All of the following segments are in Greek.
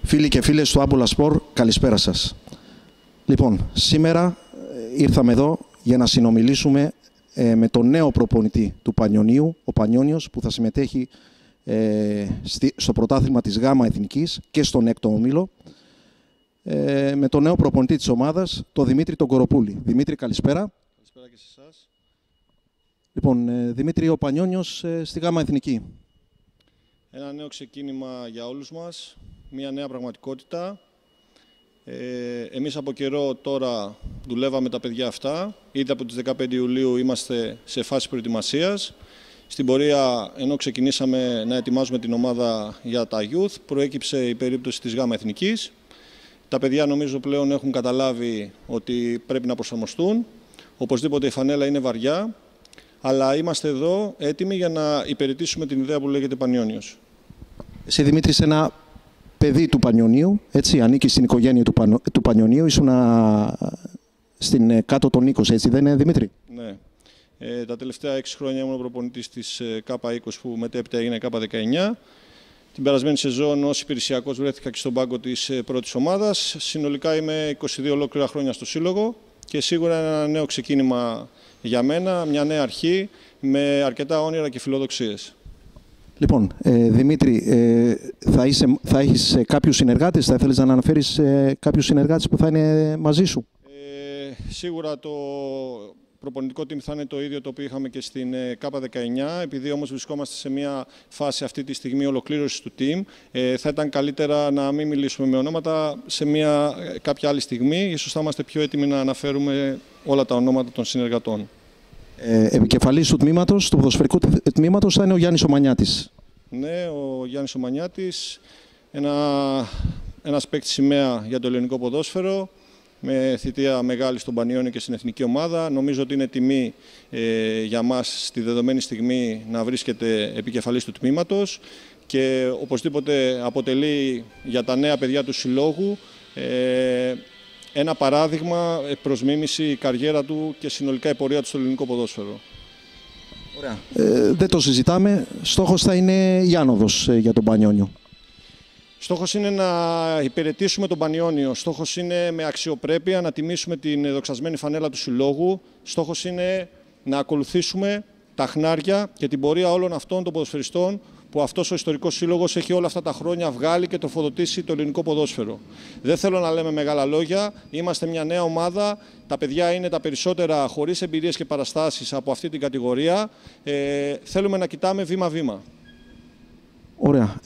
Φίλοι και φίλες του Άμπολα Σπορ, καλησπέρα σας. Λοιπόν, σήμερα ήρθαμε εδώ για να συνομιλήσουμε με τον νέο προπονητή του Πανιωνίου, ο Πανιώνιος, που θα συμμετέχει στο πρωτάθλημα της ΓΑΜΑ Εθνικής και στον έκτο όμιλο, με τον νέο προπονητή της ομάδας, τον Δημήτρη τον Κοροπούλη. Δημήτρη, καλησπέρα. Καλησπέρα και σε εσάς. Λοιπόν, Δημήτρη, ο Πανιώνιος στη ΓΑΜΑ Εθνική. Ένα νέο ξεκίνημα για όλους μας, μια νέα πραγματικότητα. Εμείς από καιρό τώρα δουλεύαμε τα παιδιά αυτά. Ήδη από τις 15 Ιουλίου είμαστε σε φάση προετοιμασίας. Στην πορεία, ενώ ξεκινήσαμε να ετοιμάζουμε την ομάδα για τα Youth, προέκυψε η περίπτωση της ΓΑΜΑ Εθνικής. Τα παιδιά νομίζω πλέον έχουν καταλάβει ότι πρέπει να προσαρμοστούν. Οπωσδήποτε η φανέλα είναι βαριά, αλλά είμαστε εδώ έτοιμοι για να υπηρετήσουμε την ιδέα που λέγεται Πανιώνιος. Εσύ, Δημήτρη, είσαι ένα παιδί του Πανιωνίου, έτσι, ανήκει στην οικογένεια του Πανιωνίου, ήσουν στην κάτω των 20, έτσι δεν είναι, Δημήτρη? Ναι. Τα τελευταία 6 χρόνια ήμουν προπονητής της K20 που μετέπειτα έγινε K19. Την περασμένη σεζόν ως υπηρεσιακός βρέθηκα και στον πάγκο της πρώτης ομάδας. Συνολικά είμαι 22 ολόκληρα χρόνια στο σύλλογο και σίγουρα ένα νέο ξεκίνημα για μένα, μια νέα αρχή με αρκετά όνειρα και φιλοδοξίες. Λοιπόν, Δημήτρη, θα έχεις κάποιους συνεργάτες, θα ήθελες να αναφέρεις κάποιους συνεργάτες που θα είναι μαζί σου? Σίγουρα το προπονητικό team θα είναι το ίδιο το οποίο είχαμε και στην K19. Επειδή όμως βρισκόμαστε σε μια φάση αυτή τη στιγμή ολοκλήρωσης του team, θα ήταν καλύτερα να μην μιλήσουμε με ονόματα σε κάποια άλλη στιγμή. Ίσως θα είμαστε πιο έτοιμοι να αναφέρουμε όλα τα ονόματα των συνεργατών. Επικεφαλής του τμήματος, του ποδοσφαιρικού τμήματος, θα είναι ο Γιάννης ο Μανιάτης. Ναι, ο Γιάννης ο Μανιάτης, ένας παίκτης σημαία για το ελληνικό ποδόσφαιρο, με θητεία μεγάλη στον Πανιώνιο και στην εθνική ομάδα. Νομίζω ότι είναι τιμή για μας στη δεδομένη στιγμή να βρίσκεται επικεφαλής του τμήματος και οπωσδήποτε αποτελεί για τα νέα παιδιά του συλλόγου ένα παράδειγμα προς μίμηση η καριέρα του και συνολικά η πορεία του στο ελληνικό ποδόσφαιρο. Ωραία. Δεν το συζητάμε. Στόχος θα είναι η άνοδος για τον Πανιώνιο. Στόχος είναι να υπηρετήσουμε τον Πανιώνιο. Στόχος είναι με αξιοπρέπεια να τιμήσουμε την δοξασμένη φανέλα του συλλόγου. Στόχος είναι να ακολουθήσουμε τα χνάρια και την πορεία όλων αυτών των ποδοσφαιριστών που αυτός ο ιστορικός σύλλογος έχει όλα αυτά τα χρόνια βγάλει και τροφοδοτήσει το ελληνικό ποδόσφαιρο. Δεν θέλω να λέμε μεγάλα λόγια. Είμαστε μια νέα ομάδα. Τα παιδιά είναι τα περισσότερα χωρίς εμπειρίες και παραστάσεις από αυτή την κατηγορία. Θέλουμε να κοιτάμε βήμα-βήμα. Ωραία.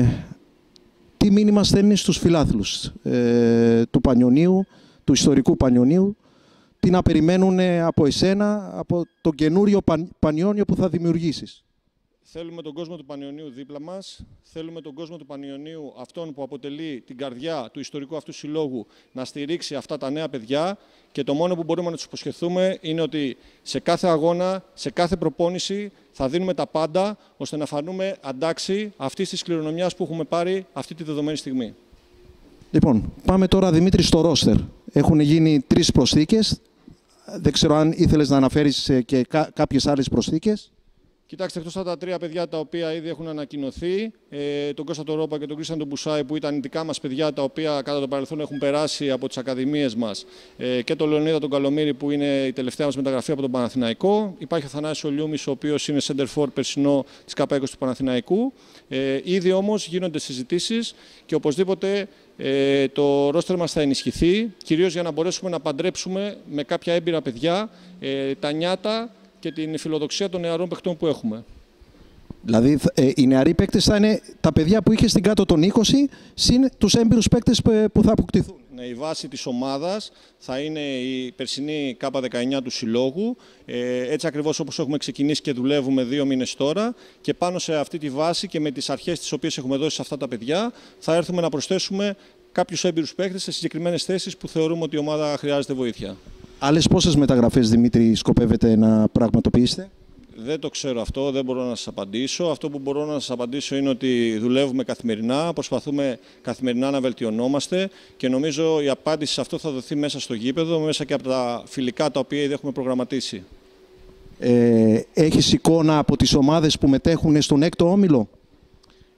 Τι μήνυμα στέλνεις στους φιλάθλους του Πανιωνίου, του ιστορικού Πανιωνίου, τι να περιμένουν από εσένα, από τον καινούριο Πανιώνιο που θα δημιουργήσεις? Θέλουμε τον κόσμο του Πανιωνίου δίπλα μας, θέλουμε τον κόσμο του Πανιωνίου, αυτόν που αποτελεί την καρδιά του ιστορικού αυτού συλλόγου, να στηρίξει αυτά τα νέα παιδιά και το μόνο που μπορούμε να τους υποσχεθούμε είναι ότι σε κάθε αγώνα, σε κάθε προπόνηση θα δίνουμε τα πάντα ώστε να φανούμε αντάξιοι αυτής της κληρονομιάς που έχουμε πάρει αυτή τη δεδομένη στιγμή. Λοιπόν, πάμε τώρα, Δημήτρη, στο ρόστερ. Έχουν γίνει 3 προσθήκες. Δεν ξέρω αν ήθελες να αναφέρεις και κάποιες άλλες προσθήκες. Κοιτάξτε, εκτός από τα 3 παιδιά τα οποία ήδη έχουν ανακοινωθεί, τον Κώστα τον Ρόπα και τον Κρίστιαν τον Μπουσάη, που ήταν δικά μας παιδιά τα οποία κατά το παρελθόν έχουν περάσει από τις ακαδημίες μας, και τον Λεωνίδα τον Καλομήρη που είναι η τελευταία μας μεταγραφή από τον Παναθηναϊκό. Υπάρχει ο Θανάσης Λιούμης, ο οποίος είναι center for περσινό της K20 του Παναθηναϊκού. Ήδη όμως γίνονται συζητήσεις και οπωσδήποτε το ρόστερ μας θα ενισχυθεί, κυρίως για να μπορέσουμε να παντρέψουμε με κάποια έμπειρα παιδιά τα νιάτα και την φιλοδοξία των νεαρών παιχτών που έχουμε. Δηλαδή, οι νεαροί παίκτες θα είναι τα παιδιά που είχε στην κάτω των 20, συν τους έμπειρους παίκτες που θα αποκτηθούν. Ναι, η βάση της ομάδας θα είναι η περσινή K19 του συλλόγου, έτσι ακριβώς όπως έχουμε ξεκινήσει και δουλεύουμε 2 μήνες τώρα, και πάνω σε αυτή τη βάση και με τις αρχές τις οποίες έχουμε δώσει σε αυτά τα παιδιά θα έρθουμε να προσθέσουμε κάποιους έμπειρους παίκτες σε συγκεκριμένες θέσεις που θεωρούμε ότι η ομάδα χρειάζεται βοήθεια. Άλλες πόσες μεταγραφές, Δημήτρη, σκοπεύετε να πραγματοποιήσετε? Δεν το ξέρω αυτό, δεν μπορώ να σας απαντήσω. Αυτό που μπορώ να σας απαντήσω είναι ότι δουλεύουμε καθημερινά, προσπαθούμε καθημερινά να βελτιωνόμαστε και νομίζω η απάντηση σε αυτό θα δοθεί μέσα στο γήπεδο, μέσα και από τα φιλικά τα οποία ήδη έχουμε προγραμματίσει. Έχεις εικόνα από τις ομάδες που μετέχουν στον έκτο όμιλο?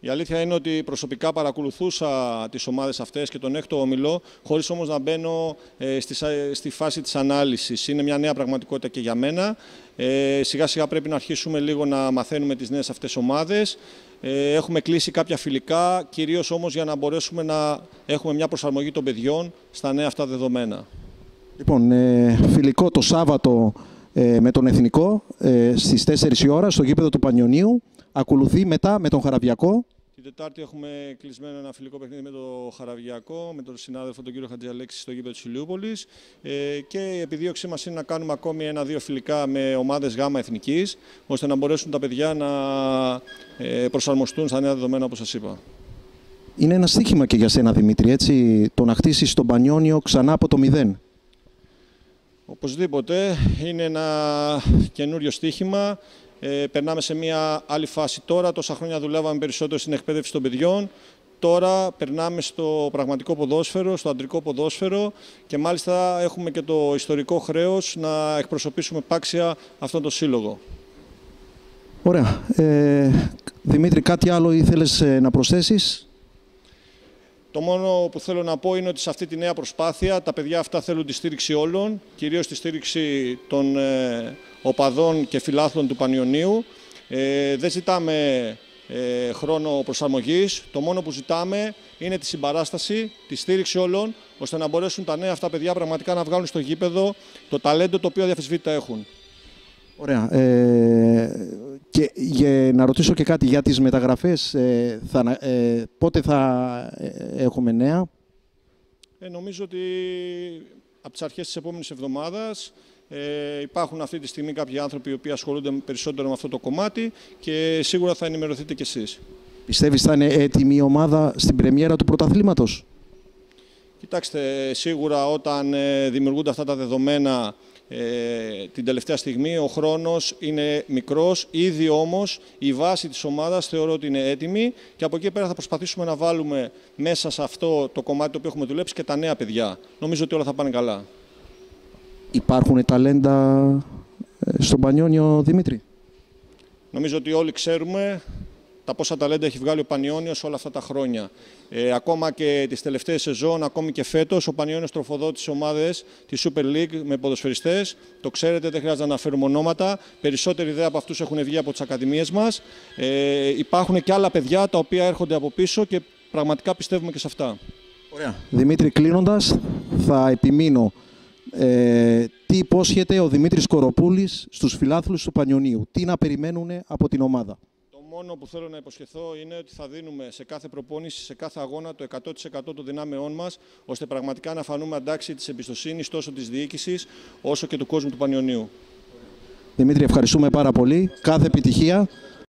Η αλήθεια είναι ότι προσωπικά παρακολουθούσα τις ομάδες αυτές και τον έκτο όμιλο, χωρίς όμως να μπαίνω στη φάση της ανάλυσης. Είναι μια νέα πραγματικότητα και για μένα. Σιγά σιγά πρέπει να αρχίσουμε λίγο να μαθαίνουμε τις νέες αυτές ομάδες. Έχουμε κλείσει κάποια φιλικά, κυρίως όμως για να μπορέσουμε να έχουμε μια προσαρμογή των παιδιών στα νέα αυτά δεδομένα. Λοιπόν, φιλικό το Σάββατο με τον Εθνικό στις 4 η ώρα στο γήπεδο του Πανιωνίου. Ακολουθεί μετά με τον Χαραβιακό. Την Τετάρτη έχουμε κλεισμένο ένα φιλικό παιχνίδι με τον Χαραβιακό, με τον συνάδελφο τον κύριο Χατζιαλέξη στο γήπεδο της Ηλιούπολης. Και η επιδίωξή μας είναι να κάνουμε ακόμη 1-2 φιλικά με ομάδες γάμα εθνικής, ώστε να μπορέσουν τα παιδιά να προσαρμοστούν στα νέα δεδομένα, όπως σας είπα. Είναι ένα στοίχημα και για σένα, Δημήτρη, έτσι, το να χτίσεις τον Πανιώνιο ξανά από το 0. Οπωσδήποτε. Είναι ένα καινούριο στοίχημα. Περνάμε σε μια άλλη φάση τώρα. Τόσα χρόνια δουλεύαμε περισσότερο στην εκπαίδευση των παιδιών. Τώρα περνάμε στο πραγματικό ποδόσφαιρο, στο αντρικό ποδόσφαιρο και μάλιστα έχουμε και το ιστορικό χρέος να εκπροσωπήσουμε πάξια αυτόν τον σύλλογο. Ωραία. Δημήτρη, κάτι άλλο ήθελες να προσθέσεις? Το μόνο που θέλω να πω είναι ότι σε αυτή τη νέα προσπάθεια τα παιδιά αυτά θέλουν τη στήριξη όλων, κυρίως τη στήριξη των οπαδών και φιλάθλων του Πανιωνίου. Δεν ζητάμε χρόνο προσαρμογής. Το μόνο που ζητάμε είναι τη συμπαράσταση, τη στήριξη όλων, ώστε να μπορέσουν τα νέα αυτά παιδιά πραγματικά να βγάλουν στο γήπεδο το ταλέντο το οποίο αδιαφεσβήτητα έχουν. Ωραία. Και για να ρωτήσω και κάτι για τις μεταγραφές. Πότε θα έχουμε νέα? Νομίζω ότι από τις αρχές της επόμενης εβδομάδας υπάρχουν αυτή τη στιγμή κάποιοι άνθρωποι οι οποίοι ασχολούνται περισσότερο με αυτό το κομμάτι και σίγουρα θα ενημερωθείτε κι εσείς. Πιστεύεις θα είναι έτοιμη η ομάδα στην πρεμιέρα του πρωταθλήματος? Κοιτάξτε, σίγουρα όταν δημιουργούνται αυτά τα δεδομένα την τελευταία στιγμή, ο χρόνος είναι μικρός. Ήδη όμως η βάση της ομάδας θεωρώ ότι είναι έτοιμη και από εκεί πέρα θα προσπαθήσουμε να βάλουμε μέσα σε αυτό το κομμάτι το οποίο έχουμε δουλέψει και τα νέα παιδιά. Νομίζω ότι όλα θα πάνε καλά. Υπάρχουν ταλέντα στον Πανιώνιο, Δημήτρη? Νομίζω ότι όλοι ξέρουμε τα πόσα ταλέντα έχει βγάλει ο Πανιώνιος όλα αυτά τα χρόνια. Ακόμα και τις τελευταίες σεζόν, ακόμη και φέτος, ο Πανιώνιος τροφοδότησε ομάδες της Super League με ποδοσφαιριστές. Το ξέρετε, δεν χρειάζεται να αναφέρουμε ονόματα. Περισσότεροι ιδέα από αυτούς έχουν βγει από τις ακαδημίες μας. Υπάρχουν και άλλα παιδιά τα οποία έρχονται από πίσω και πραγματικά πιστεύουμε και σε αυτά. Ωραία. Δημήτρη, κλείνοντας, θα επιμείνω. Τι υπόσχεται ο Δημήτρης Κοροπούλης στους φιλάθλους του Πανιωνίου? Τι να περιμένουν από την ομάδα? Το μόνο που θέλω να υποσχεθώ είναι ότι θα δίνουμε σε κάθε προπόνηση, σε κάθε αγώνα το 100% των δυνάμεών μας, ώστε πραγματικά να φανούμε αντάξιοι της εμπιστοσύνης τόσο της διοίκησης όσο και του κόσμου του Πανιωνίου. Δημήτρη, ευχαριστούμε πάρα πολύ. Κάθε επιτυχία.